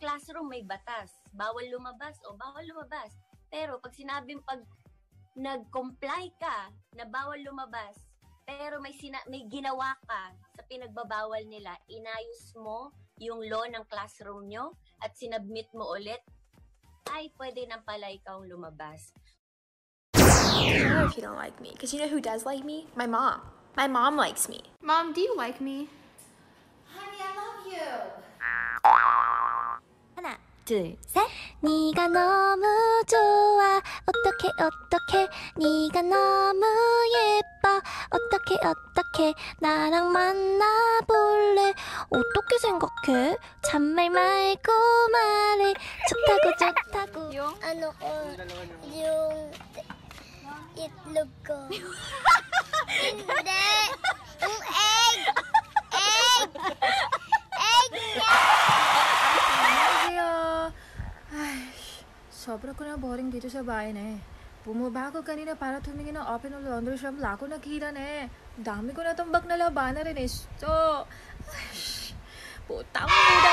classroom may batas. Bawal lumabas o bawal lumabas. Pero pag sinabing nag-comply ka na bawal lumabas, pero may ginawa ka sa pinagbabawal nila, inayos mo yung law ng classroom nyo at sinubmit mo ulit, ay pwede nang pala ikaw lumabas. I don't know if you don't like me, because you know who does like me? My mom. My mom likes me. Mom, do you like me? Honey, I love you. 하나, 둘, 셋. 네가 너무 좋아. 어떡해. 네가 너무 예뻐. 어떡해. 나랑 만나볼래. 어떻게 생각해? 잔말 말고 말해. 좋다고. Ano ko, yung itlog ko. Hindi! Yung egg! Egg niya! Ay, sobra ko na boring dito sa bahay na eh. Bumaba ako kanina para tumingin ng open ng laundry shop. Wala ko nakita na eh. Dami ko na tambak na labanan rin eh. So, ay, putang